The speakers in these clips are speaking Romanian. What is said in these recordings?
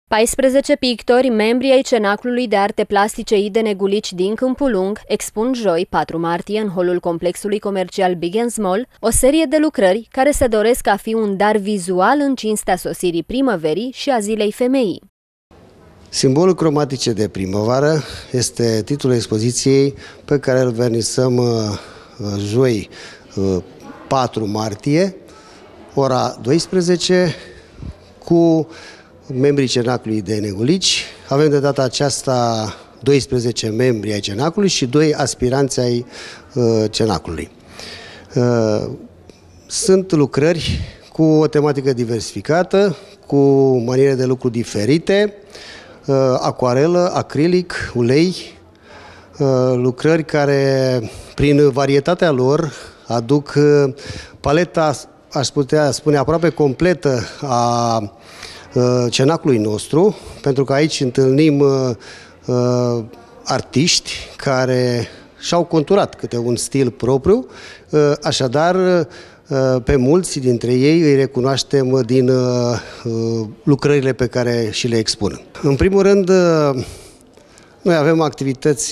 14 pictori, membri ai Cenaclului de Arte Plastice I. de Negulici din Câmpul Lung, expun joi, 4 martie, în holul complexului comercial Big & Small, o serie de lucrări care se doresc a fi un dar vizual în cinstea sosirii primăverii și a Zilei Femeii. Simbolul cromatice de primăvară este titlul expoziției pe care îl vernisăm joi, 4 martie, ora 12, cu membrii Cenaclului de Negulici. Avem de data aceasta 12 membri ai Cenaclului și 2 aspiranți ai Cenaclului. Sunt lucrări cu o tematică diversificată, cu maniere de lucru diferite, acuarelă, acrilic, ulei, lucrări care, prin varietatea lor, aduc paleta, aș putea spune, aproape completă a Cenaclului nostru, pentru că aici întâlnim artiști care și-au conturat câte un stil propriu, așadar pe mulți dintre ei îi recunoaștem din lucrările pe care și le expun. În primul rând, noi avem activități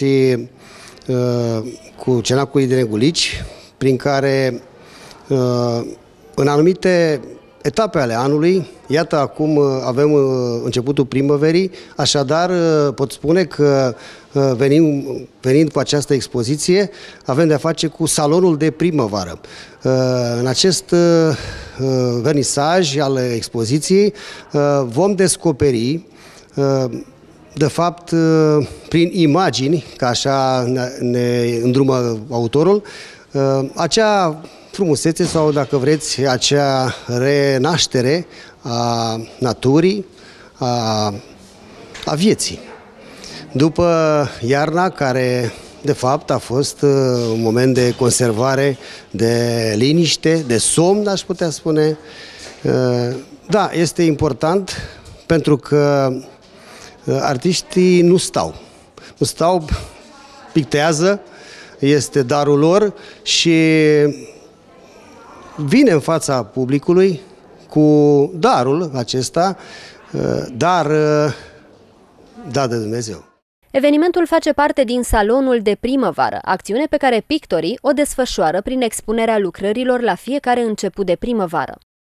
cu Cenaclului de Negulici, prin care în anumite etape ale anului, iată acum avem începutul primăverii, așadar pot spune că venind cu această expoziție, avem de-a face cu salonul de primăvară. În acest vernisaj al expoziției vom descoperi, de fapt, prin imagini, că așa ne îndrumă autorul, acea frumusețe sau, dacă vreți, acea renaștere a naturii, a vieții. După iarna, care de fapt a fost un moment de conservare, de liniște, de somn, aș putea spune. Da, este important pentru că artiștii nu stau, pictează, este darul lor și vine în fața publicului cu darul acesta, dar dat de Dumnezeu. Evenimentul face parte din Salonul de Primăvară, acțiune pe care pictorii o desfășoară prin expunerea lucrărilor la fiecare început de primăvară.